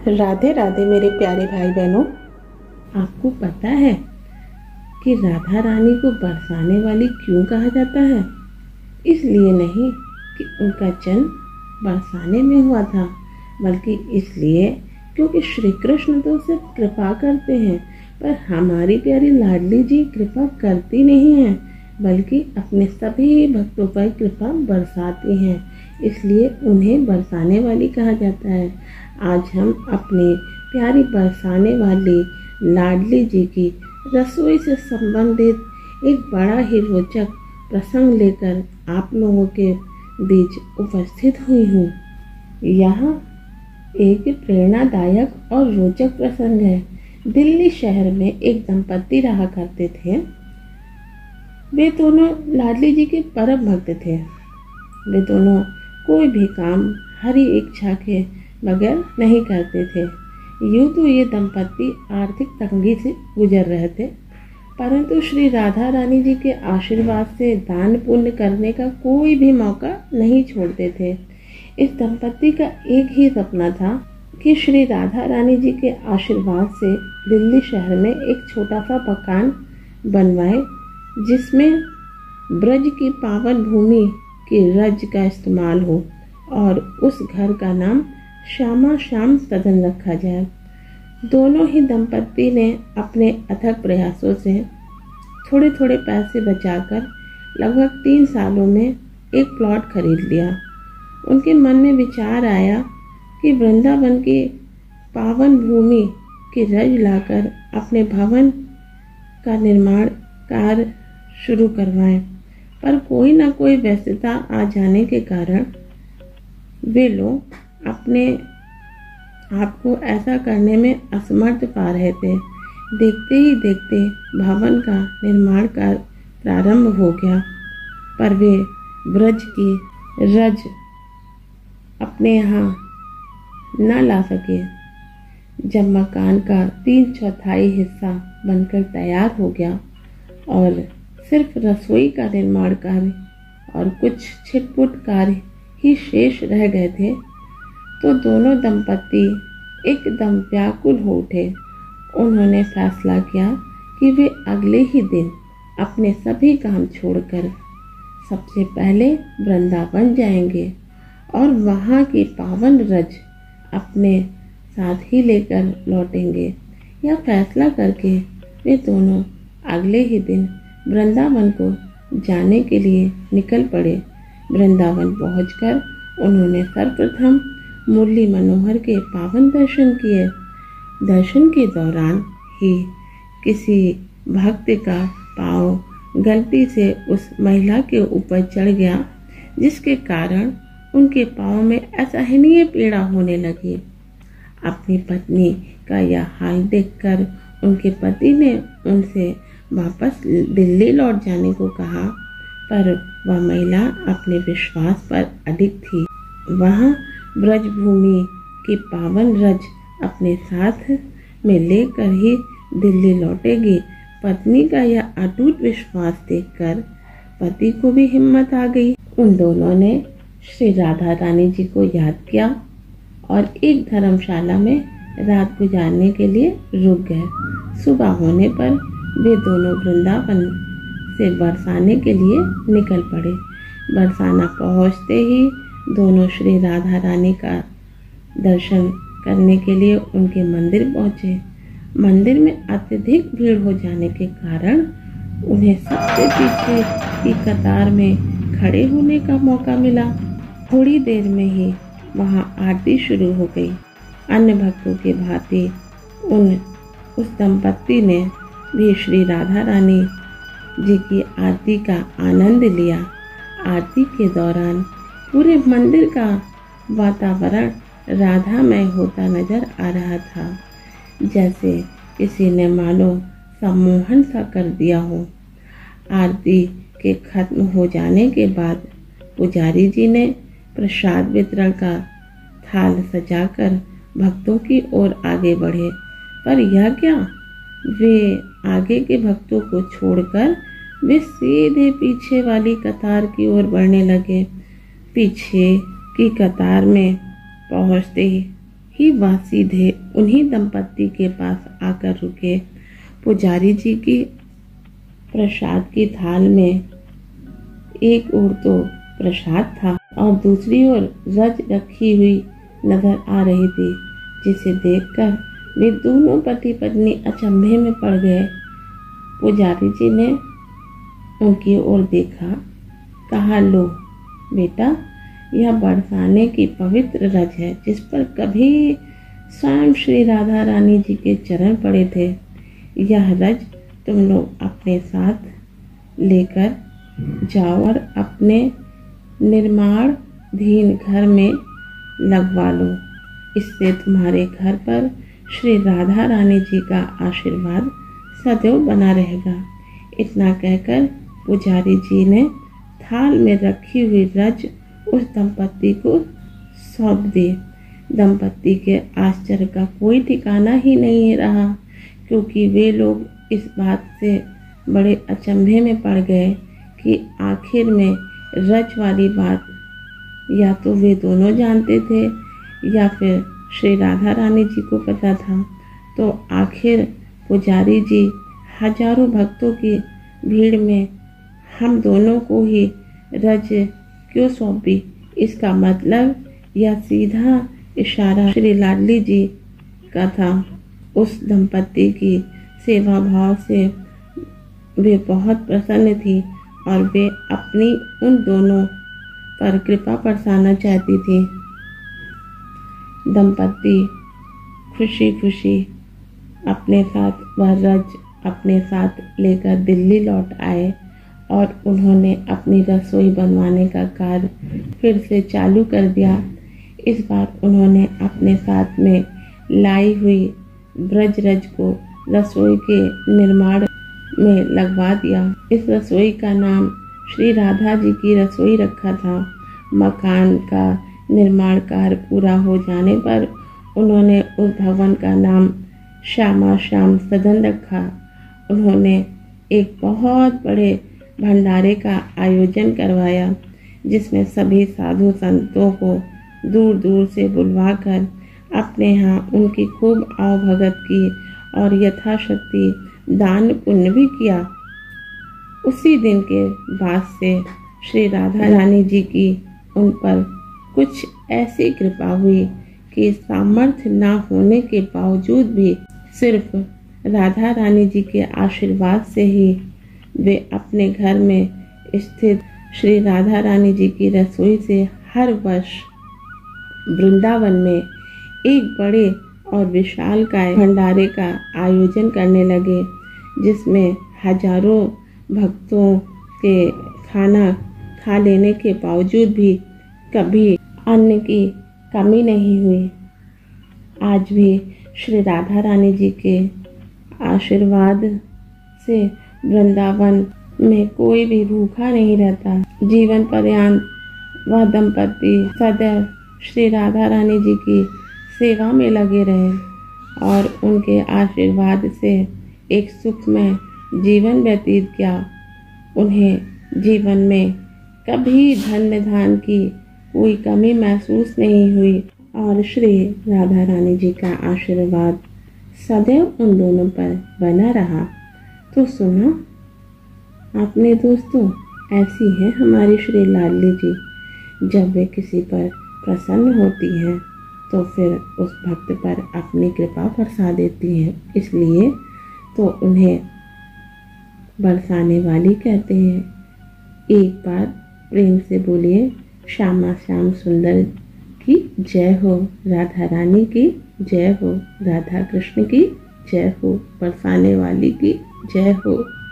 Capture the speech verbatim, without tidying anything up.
राधे राधे मेरे प्यारे भाई बहनों। आपको पता है कि राधा रानी को बरसाने वाली क्यों कहा जाता है? इसलिए नहीं कि उनका जन्म बरसाने में हुआ था, बल्कि इसलिए क्योंकि श्री कृष्ण तो सिर्फ कृपा करते हैं, पर हमारी प्यारी लाडली जी कृपा करती नहीं है, बल्कि अपने सभी भक्तों पर कृपा बरसाती हैं। इसलिए उन्हें बरसाने वाली कहा जाता है। आज हम अपनी प्यारी बरसाने वाली लाडली जी की रसोई से संबंधित एक बड़ा ही रोचक प्रसंग लेकर आप लोगों के बीच उपस्थित हुई हूँ। यहाँ एक प्रेरणादायक और रोचक प्रसंग है। दिल्ली शहर में एक दंपति रहा करते थे। वे दोनों लाडली जी के परम भक्त थे। वे दोनों कोई भी काम हरी इच्छा के बगैर नहीं करते थे। यूँ तो ये दंपति आर्थिक तंगी से गुजर रहे थे, परंतु श्री राधा रानी जी के आशीर्वाद से दान पुण्य करने का कोई भी मौका नहीं छोड़ते थे। इस दंपति का एक ही सपना था कि श्री राधा रानी जी के आशीर्वाद से दिल्ली शहर में एक छोटा सा मकान बनवाए, जिसमें ब्रज की पावन भूमि की रज का इस्तेमाल हो और उस घर का नाम श्यामा श्याम सदन रखा जाए। दोनों ही दंपति ने अपने अथक प्रयासों से थोड़े थोड़े पैसे बचाकर लगभग तीन सालों में एक प्लॉट खरीद लिया। उनके मन में विचार आया कि वृंदावन की पावन भूमि की रज लाकर अपने भवन का निर्माण कार्य शुरू करवाएं, पर कोई ना कोई व्यस्तता आ जाने के कारण वे लोग अपने आप को ऐसा करने में असमर्थ पा रहे थे। देखते ही देखते भवन का निर्माण कार्य प्रारंभ हो गया, पर वे ब्रज की रज अपने यहाँ न ला सके। जब मकान का तीन चौथाई हिस्सा बनकर तैयार हो गया और सिर्फ रसोई का निर्माण कार्य और कुछ छिटपुट कार्य ही शेष रह गए थे, तो दोनों दंपति एकदम व्याकुल हो उठे। उन्होंने फैसला किया कि वे अगले ही दिन अपने सभी काम छोड़कर सबसे पहले वृंदावन जाएंगे और वहाँ की पावन रज अपने साथ ही लेकर लौटेंगे। यह फैसला करके वे दोनों अगले ही दिन वृंदावन को जाने के लिए निकल पड़े। वृंदावन पहुंचकर उन्होंने सर्वप्रथम मुरली मनोहर के पावन दर्शन किए। दर्शन के दौरान ही किसी भक्त का पाँव गलती से उस महिला के ऊपर चढ़ गया, जिसके कारण उनके पाँव में असहनीय पीड़ा होने लगी। अपनी पत्नी का यह हाल देखकर उनके पति ने उनसे वापस दिल्ली लौट जाने को कहा, पर वह महिला अपने विश्वास पर अडिग थी। वहाँ ब्रजभूमि की पावन रज अपने साथ में लेकर ही दिल्ली लौटेगी। पत्नी का यह अटूट विश्वास देखकर पति को भी हिम्मत आ गई। उन दोनों ने श्री राधा रानी जी को याद किया और एक धर्मशाला में रात गुजारने के लिए रुक गए। सुबह होने पर वे दोनों वृंदावन से बरसाने के लिए निकल पड़े। बरसाना पहुंचते ही दोनों श्री राधा रानी का दर्शन करने के लिए उनके मंदिर पहुंचे। मंदिर में अत्यधिक भीड़ हो जाने के कारण उन्हें सबसे पीछे की कतार में खड़े होने का मौका मिला। थोड़ी देर में ही वहां आरती शुरू हो गई। अन्य भक्तों के भांति उन उस दंपति ने भी श्री राधा रानी जी की आरती का आनंद लिया। आरती के दौरान पूरे मंदिर का वातावरण राधामय होता नजर आ रहा था, जैसे किसी ने मानो सम्मोहन सा कर दिया हो। आरती के खत्म हो जाने के बाद पुजारी जी ने प्रसाद वितरण का थाल सजाकर भक्तों की ओर आगे बढ़े, पर यह क्या, वे आगे के भक्तों को छोड़कर वे सीधे पीछे वाली कतार की ओर बढ़ने लगे। पीछे की कतार में पहुंचते ही वह सीधे उन्हीं दंपत्ति के पास आकर रुके। पुजारी जी की प्रसाद की थाल में एक ओर तो प्रसाद था और दूसरी ओर रज रखी हुई नजर आ रही थी, जिसे देखकर वे दोनों पति पत्नी अचंभे में पड़ गए। पुजारी जी ने उनकी ओर देखा, कहा, लो बेटा, यह बरसाने की पवित्र रज है जिस पर कभी स्वयं श्री राधा रानी जी के चरण पड़े थे। यह रज तुम लोग अपने साथ लेकर जाओ और अपने निर्माणाधीन घर में लगवा लो। इससे तुम्हारे घर पर श्री राधा रानी जी का आशीर्वाद सदैव बना रहेगा। इतना कहकर पुजारी जी ने थाल में रखी हुई रज उस दंपत्ति को सौंप दी। दंपत्ति के आश्चर्य का कोई ठिकाना ही नहीं रहा, क्योंकि वे लोग इस बात से बड़े अचंभे में पड़ गए कि आखिर में रज वाली बात या तो वे दोनों जानते थे या फिर श्री राधा रानी जी को पता था, तो आखिर पुजारी जी हजारों भक्तों की भीड़ में हम दोनों को ही रज क्यों सौंपी। इसका मतलब यह सीधा इशारा श्री लाडली जी का था। उस दंपत्ति की सेवा भाव से वे बहुत प्रसन्न थी और वे अपनी उन दोनों पर कृपा बरसाना चाहती थी। दंपत्ति खुशी खुशी अपने साथ वह रज अपने साथ लेकर दिल्ली लौट आए और उन्होंने अपनी रसोई बनवाने का कार्य फिर से चालू कर दिया। इस बार उन्होंने अपने साथ में लाई हुई ब्रज रज को रसोई के निर्माण में लगवा दिया। इस रसोई का नाम श्री राधा जी की रसोई रखा था। मकान का निर्माण कार्य पूरा हो जाने पर उन्होंने उस भवन का नाम श्यामा श्याम सदन रखा। उन्होंने एक बहुत बड़े भंडारे का आयोजन करवाया, जिसमें सभी साधु संतों को दूर दूर से बुलवाकर अपने यहाँ उनकी खूब आवभगत की और यथाशक्ति दान पुण्य भी किया। उसी दिन के बाद से श्री राधा रानी जी की उन पर कुछ ऐसी कृपा हुई कि सामर्थ्य न होने के बावजूद भी सिर्फ राधा रानी जी के आशीर्वाद से ही वे अपने घर में स्थित श्री राधा रानी जी की रसोई से हर वर्ष वृंदावन में एक बड़े और विशालकाय भंडारे का आयोजन करने लगे, जिसमें हजारों भक्तों के खाना खा लेने के बावजूद भी कभी अन्न की कमी नहीं हुई। आज भी श्री राधा रानी जी के आशीर्वाद से वृंदावन में कोई भी भूखा नहीं रहता। जीवन पर्यंत वह दंपति सदैव श्री राधा रानी जी की सेवा में लगे रहे और उनके आशीर्वाद से एक सुखमय जीवन व्यतीत किया। उन्हें जीवन में कभी धन्य धान की कोई कमी महसूस नहीं हुई और श्री राधा रानी जी का आशीर्वाद सदैव उन दोनों पर बना रहा। तो सुना आपने दोस्तों, ऐसी है हमारी श्री लाडली जी। जब वे किसी पर प्रसन्न होती हैं तो फिर उस भक्त पर अपनी कृपा बरसा देती हैं। इसलिए तो उन्हें बरसाने वाली कहते हैं। एक बार प्रेम से बोलिए, श्यामा श्याम सुंदर की जय हो, राधा रानी की जय हो, राधा कृष्ण की जय हो, बरसाने वाली की जय हो।